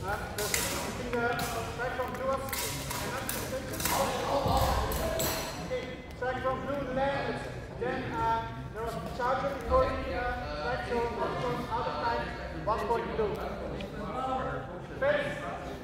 Strike from blue. Okay, strike from blue landed. Then there was a charger before the strike, so 1 point out of time, 1 point blue. Face.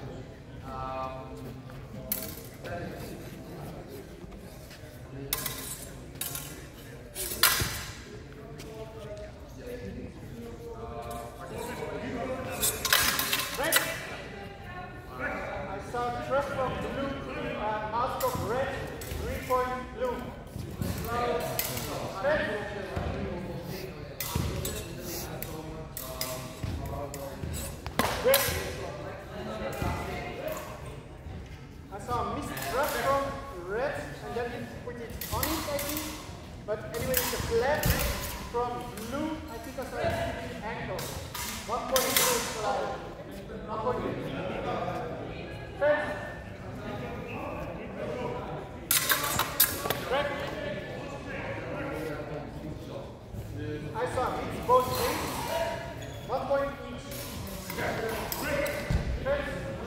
I saw trust from blue, mask of red, 3 point blue. Red. Red. I saw missed thrust from red and then he put it on it, I think. But anyway, it's a flat from blue. I think I saw a sticky ankle. 1 point blue. 1 point blue. First. Red. I saw hits both ways. 1 point each. First.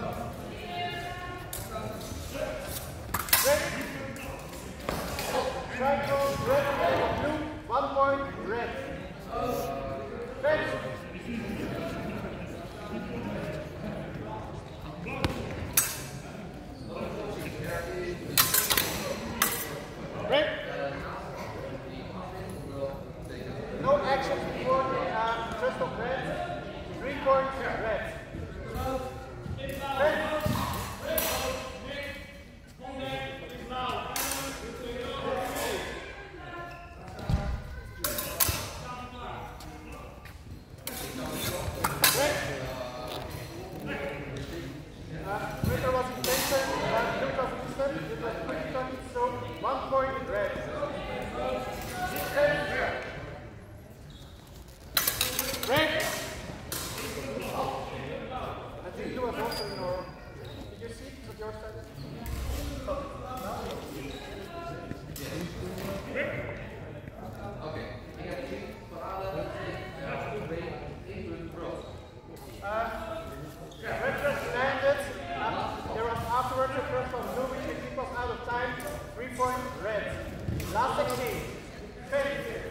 Red. Triangle, red, and blue. 1 point red. Red. Red. No action before the trust of red. 3 points red. Red. Red was intention, blue was instant, it was quick turn, so 1 point red. Red! I think blue was also in our... Did you see it at your side? Oké, ik heb gezien, verhalen, invloed brood. Red just landed. There was afterwards a press from blue, which was out of time. 3 point red. Last exchange.